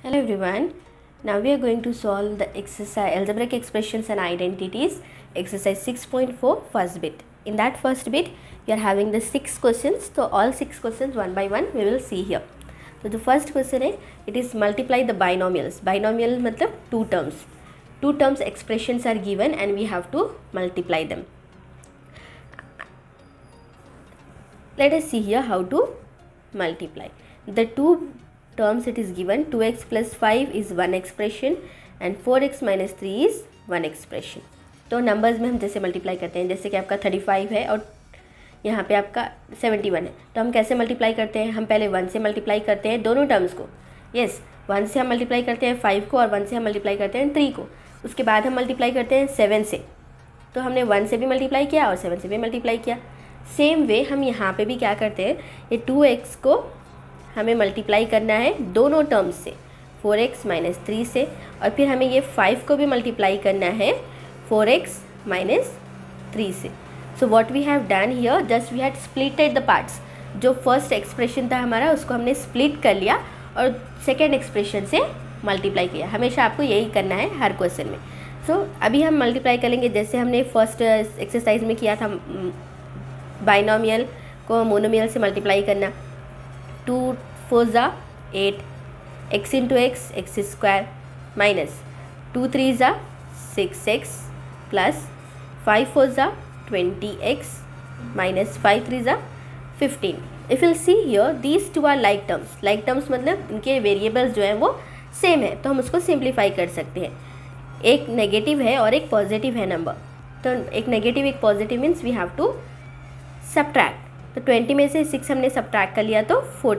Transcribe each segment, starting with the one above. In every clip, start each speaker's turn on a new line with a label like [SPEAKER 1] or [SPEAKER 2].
[SPEAKER 1] Hello everyone. Now we are going to solve the exercise algebraic expressions and identities exercise 6.4 first bit. In that first bit we are having the 6 questions. So all 6 questions one by one we will see here. So the first question is it is multiply the binomials. Binomial matlab two terms. Two terms expressions are given and we have to multiply them. Let us see here how to multiply. The two terms it is given 2x plus 5 is one expression and 4x minus 3 is one expression. तो numbers में हम जैसे multiply करते हैं, जैसे कि आपका 35 है और यहाँ पे आपका 71 है, तो हम कैसे मल्टीप्लाई करते हैं? हम पहले 1 से मल्टीप्लाई करते हैं दोनों टर्म्स को. यस 1 से हम मल्टीप्लाई करते हैं 5 को और 1 से हम मल्टीप्लाई करते हैं 3 को. उसके बाद हम मल्टीप्लाई करते हैं 7 से. तो हमने 1 से भी मल्टीप्लाई किया और 7 से भी मल्टीप्लाई किया. सेम वे हम यहाँ पे भी क्या करते हैं, ये 2x को हमें मल्टीप्लाई करना है दोनों टर्म्स से 4x माइनस 3 से, और फिर हमें ये 5 को भी मल्टीप्लाई करना है 4x माइनस 3 से. So what we have done here, just we had splitted the parts. जो फर्स्ट एक्सप्रेशन था हमारा उसको हमने स्प्लिट कर लिया और सेकेंड एक्सप्रेशन से मल्टीप्लाई किया. हमेशा आपको यही करना है हर क्वेश्चन में. सो अभी हम मल्टीप्लाई करेंगे जैसे हमने फर्स्ट एक्सरसाइज में किया था, बाइनोमियल को मोनोमियल से मल्टीप्लाई करना. 2 4 ज़ा 8 x into x x square minus 2 3 ज़ा 6x प्लस 5 4 ज़ा 20x माइनस 5 3 ज़ा 15. If will see here these two are like terms. Like terms मतलब इनके वेरिएबल्स जो हैं वो सेम है, तो हम उसको सिंप्लीफाई कर सकते हैं. एक नेगेटिव है और एक पॉजिटिव है नंबर, तो एक नेगेटिव एक positive means we have to subtract. तो 20 में से 6 हमने सब्ट्रैक्ट कर लिया तो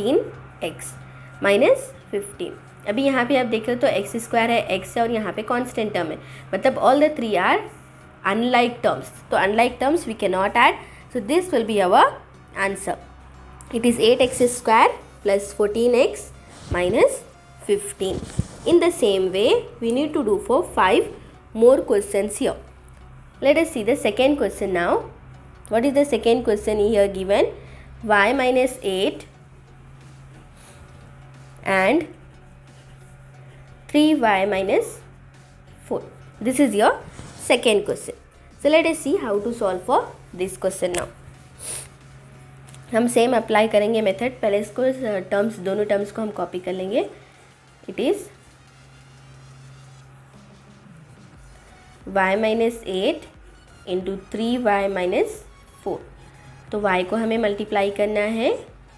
[SPEAKER 1] 14x माइनस 15. अभी यहाँ पे आप देख रहे हो तो एक्स स्क्वायर है, x है और यहाँ पे कांस्टेंट टर्म है, मतलब all the three are unlike terms. तो unlike terms we can not add, so this will be our answer. It is 8x square plus 14x minus 15. In the same way we need to do for 5 more questions here. Let us see the second question now. What is the second question here given? Y minus 8 and 3y minus 4. This is your second question. So let us see how to solve for this question now. हम same apply करेंगे method. पहले इसको terms दोनों terms को हम copy कर लेंगे. It is y minus 8 into 3y minus 4. तो y को हमें मल्टीप्लाई करना है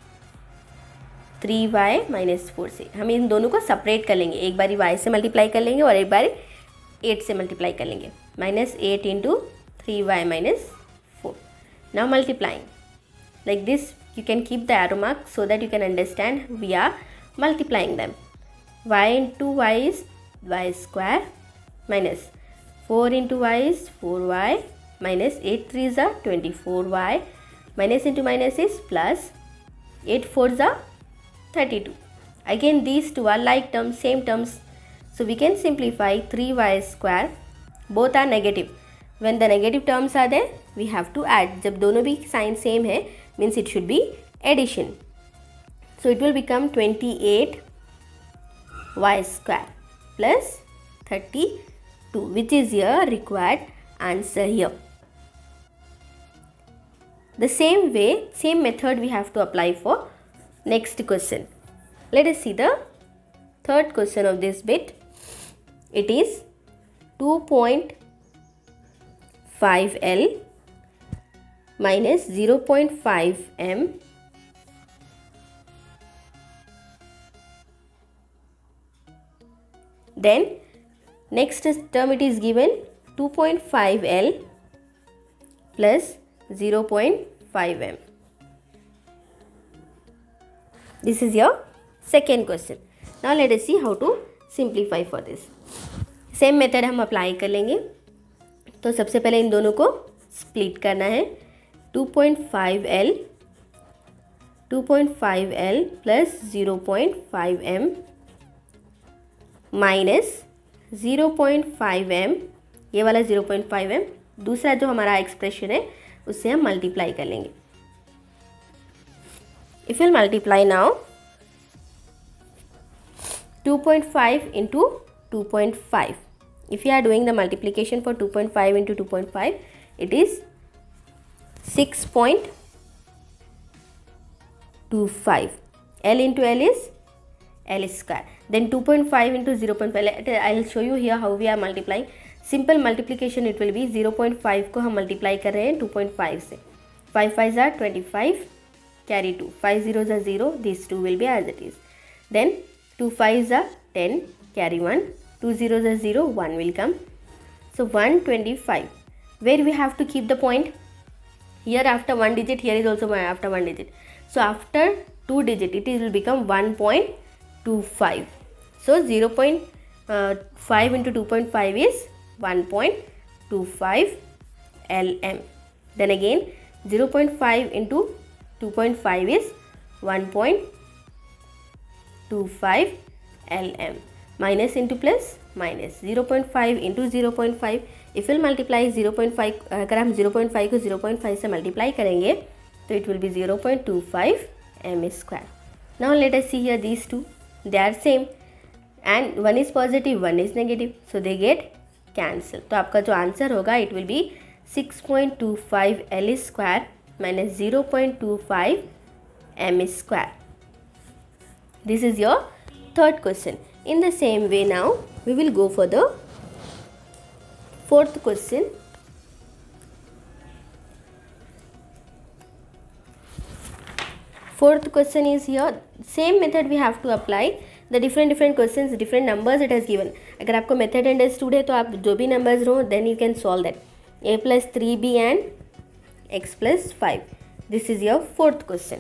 [SPEAKER 1] 3y माइनस 4 से. हम इन दोनों को सेपरेट कर लेंगे, एक बारी y से मल्टीप्लाई कर लेंगे और एक बारी 8 से मल्टीप्लाई कर लेंगे. Minus 8 into 3y minus 4. Now multiplying like this. You can keep the arrow mark so that you can understand we are multiplying them. y into y is y square minus 4 into y is 4y minus 8 3s are 24y minus into minus is plus 8 4s are 32. Again these two are like terms, same terms, so we can simplify 3y square. Both are negative. When the negative terms are there we have to add. जब दोनों भी sign same है means it should be addition. So it will become 28y square plus 32, which is your required answer here. The same way, same method we have to apply for next question. Let us see the third question of this bit. It is 2.5L minus 0.5M then next term it is given 2.5L plus 0.5M. This is your second question. Now let us see how to simplify for this. Same method हम apply कर लेंगे. तो सबसे पहले इन दोनों को split करना है. 2.5L plus 0.5M minus 0.5M. ये वाला 0.5M दूसरा जो हमारा एक्सप्रेशन है उससे हम मल्टीप्लाई कर लेंगे. If will multiply now 2 2.5 into 2.5. If you are doing the multiplication for 2.5 into 2.5, it is 6.25. L into L is L square. Then 2.5 into 0.5. I'll show you here how we are multiplying. Simple multiplication it will be 0.5 को हम multiply कर रहे हैं 2.5 से. 5 5s are 25. Carry 2. 5 zeros are 0. These 2 will be as it is. Then 2 5s are 10. Carry 1. 2 zeros are 0. 1 will come. So 125. Where we have to keep the point? Here after 1 digit. Here is also after 1 digit. So after 2 digit it will become 1.25. So 0.5 into 2.5 is 1.25 lm. Then again 0.5 into 2.5 is 1.25 lm. Minus into plus minus. 0.5 into 0.5. If we'll multiply 0.5, अगर हम 0.5 को 0.5 से multiply करेंगे तो it will be 0.25 m square. Now let us see here these two. They are same and one is positive, one is negative, so they get cancelled. तो आपका जो answer होगा it will be 6.25 L square minus 0.25 m square. This is your third question. In the same way now we will go for the fourth question. Fourth question is here. Same method we have to apply. The different questions, different numbers it has given. अगर आपको method understood है तो आप जो भी numbers हो then you can solve that. A plus 3b and x plus 5. This is your fourth question.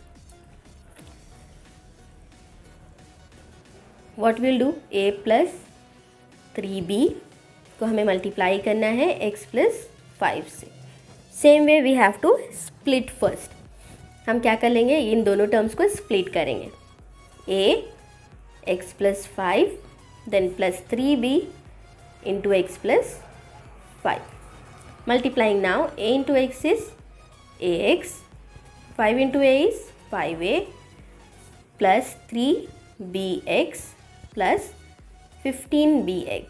[SPEAKER 1] What we'll do? A plus 3b को हमें multiply करना है x plus 5 से. Same way we have to split first. हम क्या कर लेंगे? इन दोनों टर्म्स को स्प्लिट करेंगे. a x plus 5 then plus 3b into x plus 5. Multiplying now. A into x is ax. 5 into a is 5a plus 3bx plus 15bx.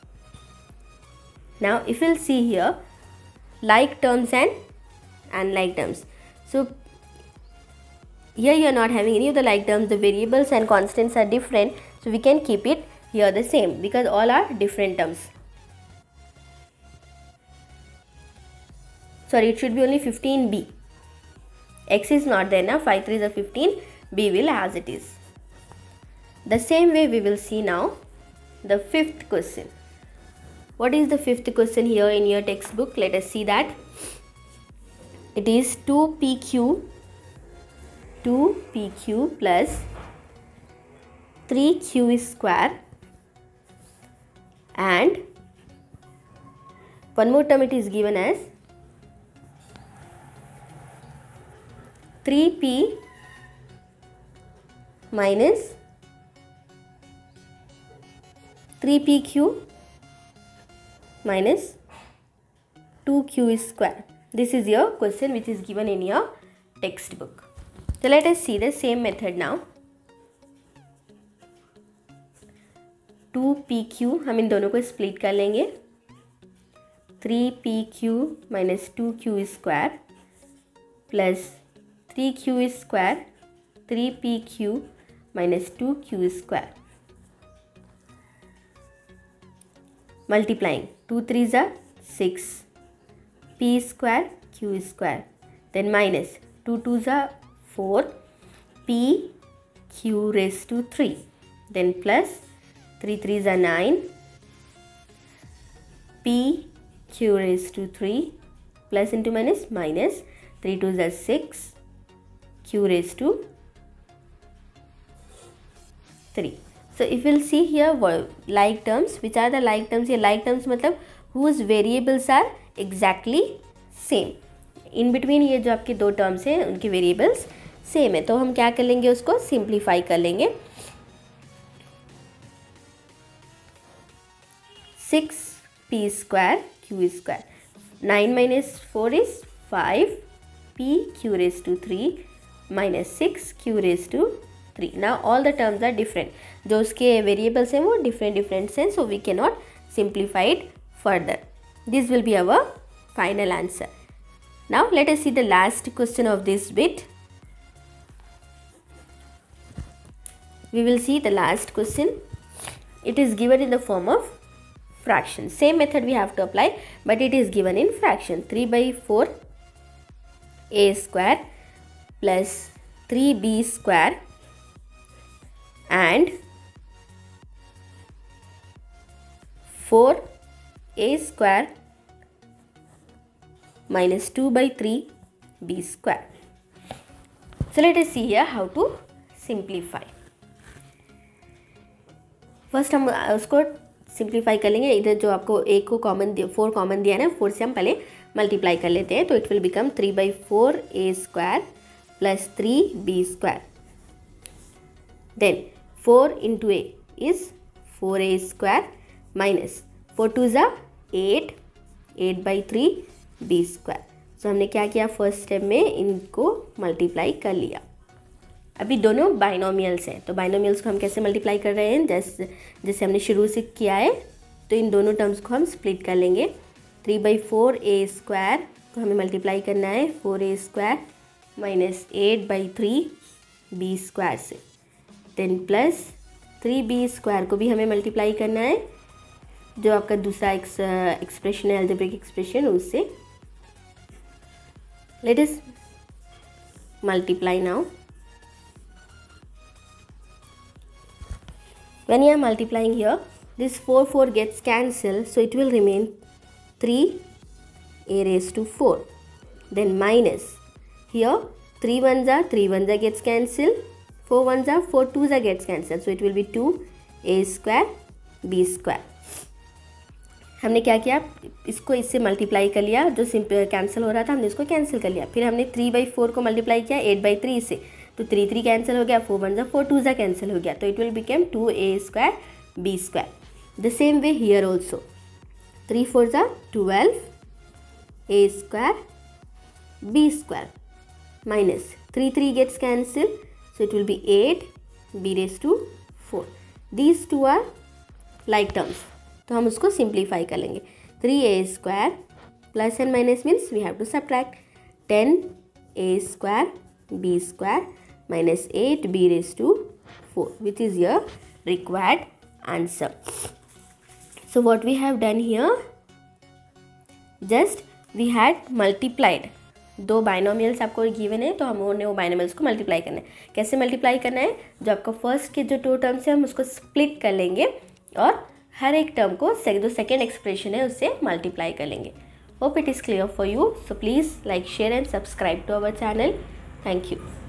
[SPEAKER 1] Now if we'll see here like terms and unlike terms. So here you are not having any of the like terms. The variables and constants are different, so we can keep it here the same because all are different terms. Sorry, it should be only 15b. X is not there now. 5 3s are 15. B will as it is. The same way we will see now the fifth question. What is the fifth question here in your textbook? Let us see that. It is 2pq plus 3q square and one more term it is given as 3p minus 3pq minus 2q square. This is your question which is given in your textbook. So let us see the same method now. 2pq हम इन दोनों को split कर लेंगे. 3pq minus 2q square plus 3q square 3pq minus 2q square. Multiplying 2 3s are 6 p square q square, then minus 2 2s are 4 p q raised to 3, then plus 3 3s are 9 p q raised to 3 plus into minus minus 3 2s are 6 q raised to 3. So if we'll see here like terms, which are the like terms? Here like terms मतलब whose variables are exactly same. In between ये जो आपके दो terms हैं उनके variables same है, तो हम क्या कर लेंगे? उसको simplify कर लेंगे. 6p square q square. 9 minus 4 is 5 p q raised to 3 minus 6 q raised to 3. Now all the terms are different. जो उसके variables हैं वो different हैं, so we cannot simplify it further. This will be our final answer. Now let us see the last question of this bit. We will see the last question. It is given in the form of fraction. Same method we have to apply, but it is given in fraction. 3 by 4 a square plus 3b square and 4a square minus 2 by 3b square. So let us see here how to simplify. First हम उसको simplify कर लेंगे. इधर जो आपको एक को common 4 common दिया है ना, 4 से हम पहले मल्टीप्लाई कर लेते हैं. तो it will become 3 by 4 a square plus 3b square. Then 4 into a is 4a square minus 4 2 ज़ा 8 by 3b स्क्वायर. सो हमने क्या किया, फर्स्ट स्टेप में इनको मल्टीप्लाई कर लिया. अभी दोनों बाइनोमियल्स हैं, तो बाइनोमियल्स को हम कैसे मल्टीप्लाई कर रहे हैं, जैसे हमने शुरू से किया है. तो इन दोनों टर्म्स को हम स्प्लिट कर लेंगे. 3 by 4 a स्क्वायर को हमें मल्टीप्लाई करना है 4a square minus 8 by 3b square से. देन प्लस 3b स्क्वायर को भी हमें मल्टीप्लाई करना है, जो आपका दूसरा एक्सप्रेशन है, अलजेब्रिक एक्सप्रेशन, उससे. Let us multiply now. When you are multiplying here, this 4 gets cancelled, so it will remain 3a raised to 4. Then minus, here 3 1s gets cancelled, 4 1s 4 2s gets cancelled, so it will be 2a square b square. हमने क्या किया, इसको इससे multiply कर लिया, जो simple cancel हो रहा था हमने इसको कैंसिल कर लिया. फिर हमने 3 by 4 को मल्टीप्लाई किया 8 by 3 से, तो 3 कैंसिल हो गया, 4 1 4 2 कैंसिल हो गया, तो it will become 2a square b square. The same way here also 3 4 12 a square b square minus 3 gets cancel, so it will be 8 b raised to 4. These two are like terms, तो हम उसको simplify कर लेंगे. 3a square plus and minus means we have to subtract 10a square b square minus 8b raised to 4, which is your required answer. So what we have done here, just we had multiplied. दो binomials आपको given है, तो हमने वो binomials को multiply करना है. कैसे मल्टीप्लाई करना है, जो आपका फर्स्ट के जो 2 टर्म्स है हम उसको स्प्लिट कर लेंगे और हर एक टर्म को जो सेकेंड एक्सप्रेशन है उससे मल्टीप्लाई कर लेंगे. Hope it is clear for you. So please like, share and subscribe to our channel. Thank you.